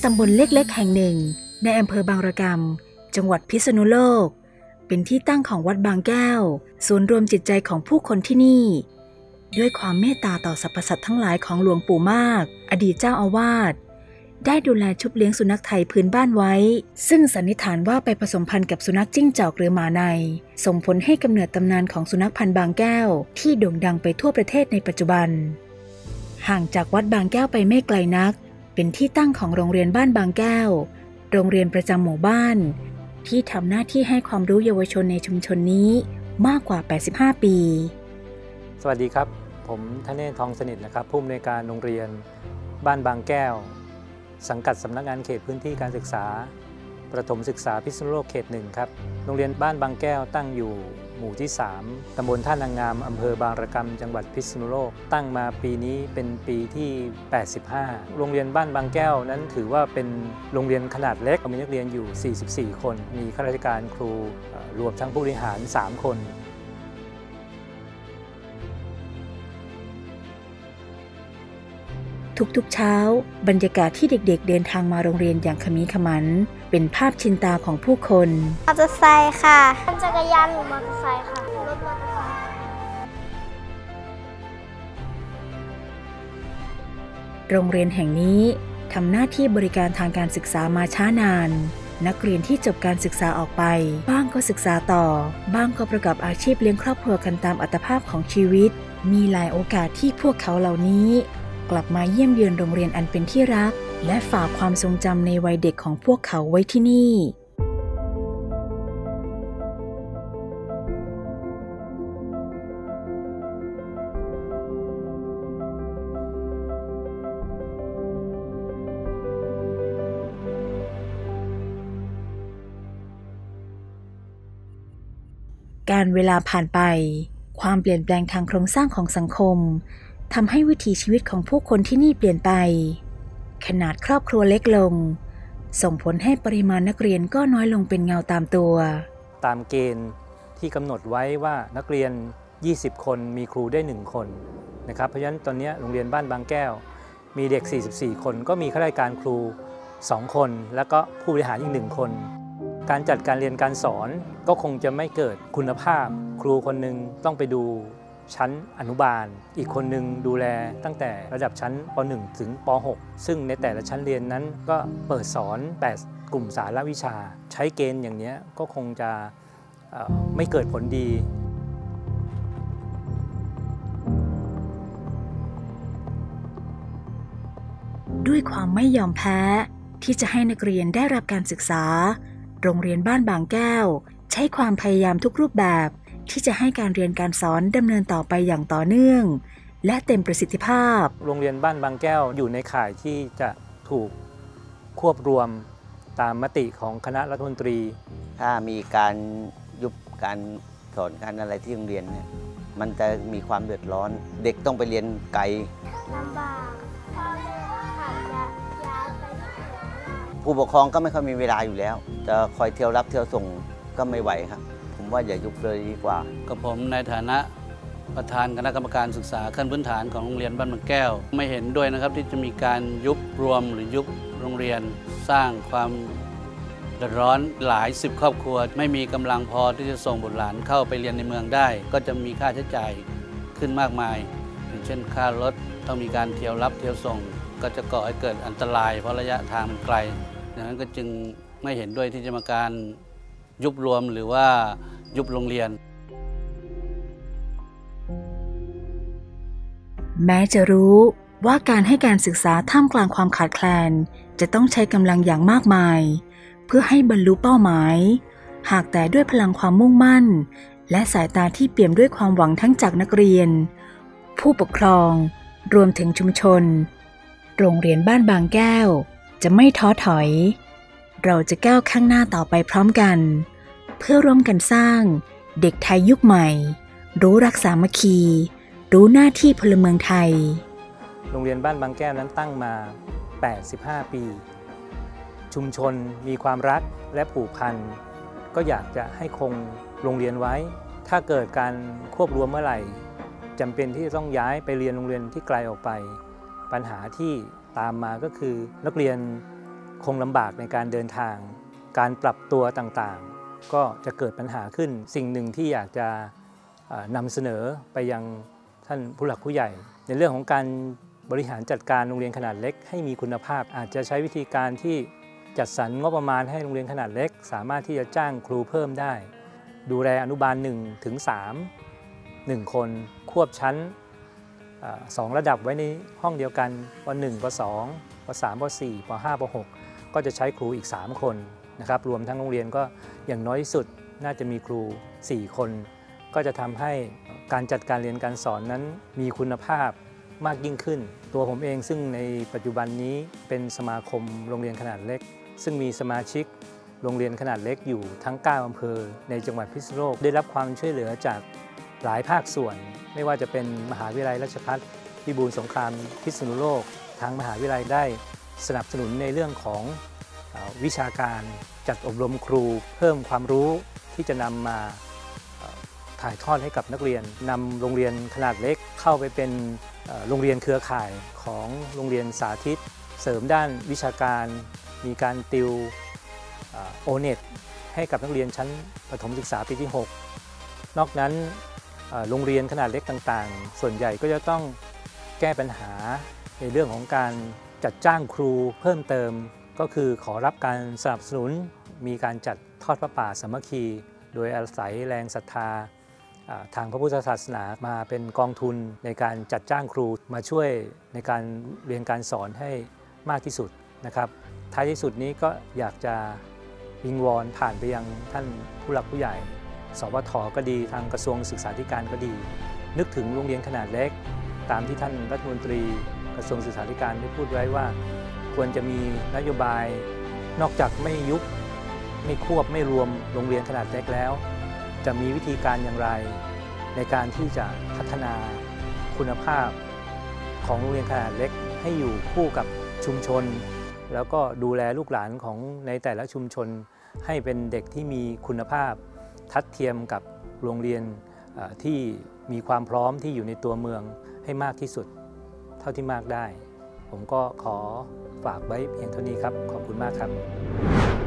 ตำบลเล็กๆแห่งหนึ่งในอำเภอบางระกำจังหวัดพิษณุโลกเป็นที่ตั้งของวัดบางแก้วศูนย์รวมจิตใจของผู้คนที่นี่ด้วยความเมตตาต่อสรรพสัตว์ทั้งหลายของหลวงปู่มากอดีตเจ้าอาวาสได้ดูแลชุบเลี้ยงสุนัขไทยพื้นบ้านไว้ซึ่งสันนิษฐานว่าไปผสมพันธุ์กับสุนัขจิ้งจอกหรือหมาในส่งผลให้กำเนิดตำนานของสุนัขพันธุ์บางแก้วที่โด่งดังไปทั่วประเทศในปัจจุบันห่างจากวัดบางแก้วไปไม่ไกลนักเป็นที่ตั้งของโรงเรียนบ้านบางแก้วโรงเรียนประจำหมู่บ้านที่ทำหน้าที่ให้ความรู้เยาวชนในชุมชนนี้มากกว่า85ปีสวัสดีครับผมธเนศ ทองสนิทนะครับผู้อำนวยการโรงเรียนบ้านบางแก้วสังกัดสำนักงานเขตพื้นที่การศึกษาประถมศึกษาพิษณุโลกเขต1ครับโรงเรียนบ้านบางแก้วตั้งอยู่หมู่ที่3ตำบลท่านางงามอำเภอบางระกำจังหวัดพิษณุโลกตั้งมาปีนี้เป็นปีที่85โรงเรียนบ้านบางแก้วนั้นถือว่าเป็นโรงเรียนขนาดเล็กมีนักเรียนอยู่44คนมีข้าราชการครูรวมทั้งผู้บริหาร3คนทุกๆเช้าบรรยากาศที่เด็กๆเดินทางมาโรงเรียนอย่างขมีขมันเป็นภาพชินตาของผู้คนมอเตอร์ไซค์ค่ะจักรยานหรือมอเตอร์ไซค์ค่ะรถมอเตอร์ไซค์โรงเรียนแห่งนี้ทำหน้าที่บริการทางการศึกษามาช้านานนักเรียนที่จบการศึกษาออกไปบ้างก็ศึกษาต่อบ้างก็ประกอบอาชีพเลี้ยงครอบครัวกันตามอัตภาพของชีวิตมีหลายโอกาสที่พวกเขาเหล่านี้กลับมาเยี่ยมเยือนโรงเรียนอันเป็นที่รักและฝากความทรงจำในวัยเด็กของพวกเขาไว้ที่นี่การเวลาผ่านไปความเปลี่ยนแปลงทางโครงสร้างของสังคมทำให้วิถีชีวิตของผู้คนที่นี่เปลี่ยนไปขนาดครอบครัวเล็กลงส่งผลให้ปริมาณนักเรียนก็น้อยลงเป็นเงาตามตัวตามเกณฑ์ที่กำหนดไว้ว่านักเรียน20คนมีครูได้1คนนะครับเพราะฉะนั้นตอนนี้โรงเรียนบ้านบางแก้วมีเด็ก44คนก็มีข้าราชการครู2คนแล้วก็ผู้บริหารอีก1คนการจัดการเรียนการสอนก็คงจะไม่เกิดคุณภาพครูคนหนึ่งต้องไปดูชั้นอนุบาลอีกคนหนึ่งดูแลตั้งแต่ระดับชั้นป .1 ถึงป .6 ซึ่งในแต่ละชั้นเรียนนั้นก็เปิดสอน8กลุ่มสาระวิชาใช้เกณฑ์อย่างนี้ก็คงจะไม่เกิดผลดีด้วยความไม่ยอมแพ้ที่จะให้นักเรียนได้รับการศึกษาโรงเรียนบ้านบางแก้วใช้ความพยายามทุกรูปแบบที่จะให้การเรียนการสอนดำเนินต่อไปอย่างต่อเนื่องและเต็มประสิทธิภาพโรงเรียนบ้านบางแก้วอยู่ในข่ายที่จะถูกควบรวมตามมติของคณะรัฐมนตรีถ้ามีการยุบการสอนการอะไรที่โรงเรียนเนี่ยมันจะมีความเดือดร้อนเด็กต้องไปเรียนไกลลำบากพ่อแม่อาจจะย้ายไปผู้ปกครองก็ไม่ค่อยมีเวลาอยู่แล้วจะคอยเที่ยวรับเที่ยวส่งก็ไม่ไหวครับผมว่าอย่ายุบเลยดีกว่ากับผมในฐานะประธานคณะกรรมการศึกษาขั้นพื้นฐานของโรงเรียนบ้านบางแก้วไม่เห็นด้วยนะครับที่จะมีการยุบรวมหรือยุบโรงเรียนสร้างความเดือดร้อนหลาย10ครอบครัวไม่มีกำลังพอที่จะส่งบุตรหลานเข้าไปเรียนในเมืองได้ก็จะมีค่าใช้จ่ายขึ้นมากมายอย่างเช่นค่ารถต้องมีการเที่ยวรับเที่ยวส่งก็จะก่อให้เกิดอันตรายเพราะระยะทางมันไกลดังนั้นก็จึงไม่เห็นด้วยที่จะมาการยุบรวมหรือว่ายุบโรงเรียนแม้จะรู้ว่าการให้การศึกษาท่ามกลางความขาดแคลนจะต้องใช้กำลังอย่างมากมายเพื่อให้บรรลุเป้าหมายหากแต่ด้วยพลังความมุ่งมั่นและสายตาที่เปี่ยมด้วยความหวังทั้งจากนักเรียนผู้ปกครองรวมถึงชุมชนโรงเรียนบ้านบางแก้วจะไม่ท้อถอยเราจะก้าวข้างหน้าต่อไปพร้อมกันเพื่อร่วมกันสร้างเด็กไทยยุคใหม่รู้รักสามัคคีรู้หน้าที่พลเมืองไทยโรงเรียนบ้านบางแก้วนั้นตั้งมา85ปีชุมชนมีความรักและผูกพันก็อยากจะให้คงโรงเรียนไว้ถ้าเกิดการควบรวมเมื่อไหร่จำเป็นที่จะต้องย้ายไปเรียนโรงเรียนที่ไกลออกไปปัญหาที่ตามมาก็คือนักเรียนคงลำบากในการเดินทาง การปรับตัวต่างๆก็จะเกิดปัญหาขึ้นสิ่งหนึ่งที่อยากจะนำเสนอไปยังท่านผู้หลักผู้ใหญ่ในเรื่องของการบริหารจัดการโรงเรียนขนาดเล็กให้มีคุณภาพอาจจะใช้วิธีการที่จัดสรรงบประมาณให้โรงเรียนขนาดเล็กสามารถที่จะจ้างครูเพิ่มได้ดูแลอนุบาล1 ถึง 3 1 คนควบชั้น2 ระดับไว้ในห้องเดียวกันป.1 ป.2 ป.3 ป.4 ป.5 ป.6 ก็จะใช้ครูอีก3 คนนะครับรวมทั้งโรงเรียนก็อย่างน้อยที่สุดน่าจะมีครู4 คนก็จะทำให้การจัดการเรียนการสอนนั้นมีคุณภาพมากยิ่งขึ้นตัวผมเองซึ่งในปัจจุบันนี้เป็นสมาคมโรงเรียนขนาดเล็กซึ่งมีสมาชิกโรงเรียนขนาดเล็กอยู่ทั้ง9 อำเภอในจังหวัดพิษณุโลกได้รับความช่วยเหลือจากหลายภาคส่วนไม่ว่าจะเป็นมหาวิทยาลัยราชภัฏพิบูลสงครามพิษณุโลกทางมหาวิทยาลัยได้สนับสนุนในเรื่องของวิชาการจัดอบรมครูเพิ่มความรู้ที่จะนำมาถ่ายทอดให้กับนักเรียนนำโรงเรียนขนาดเล็กเข้าไปเป็นโรงเรียนเครือข่ายของโรงเรียนสาธิตเสริมด้านวิชาการมีการติวโอเน็ตให้กับนักเรียนชั้นประถมศึกษาปีที่ 6นอกนั้นโรงเรียนขนาดเล็กต่างๆส่วนใหญ่ก็จะต้องแก้ปัญหาในเรื่องของการจัดจ้างครูเพิ่มเติมก็คือขอรับการสนับสนุนมีการจัดทอดพระป่าสามัคคีโดยอาศัยแรงศรัทธาทางพระพุทธศาสนามาเป็นกองทุนในการจัดจ้างครูมาช่วยในการเรียนการสอนให้มากที่สุดนะครับท้ายที่สุดนี้ก็อยากจะวิงวอนผ่านไปยังท่านผู้หลักผู้ใหญ่สวท.ก็ดีทางกระทรวงศึกษาธิการก็ดีนึกถึงโรงเรียนขนาดเล็กตามที่ท่านรัฐมนตรีกระทรวงศึกษาธิการได้พูดไว้ว่าควรจะมีนโยบายนอกจากไม่ยุบไม่ควบไม่รวมโรงเรียนขนาดเล็กแล้วจะมีวิธีการอย่างไรในการที่จะพัฒนาคุณภาพของโรงเรียนขนาดเล็กให้อยู่คู่กับชุมชนแล้วก็ดูแลลูกหลานของในแต่ละชุมชนให้เป็นเด็กที่มีคุณภาพทัดเทียมกับโรงเรียนที่มีความพร้อมที่อยู่ในตัวเมืองให้มากที่สุดเท่าที่มากได้ผมก็ขอฝากไว้เพียงเท่านี้ครับขอบคุณมากครับ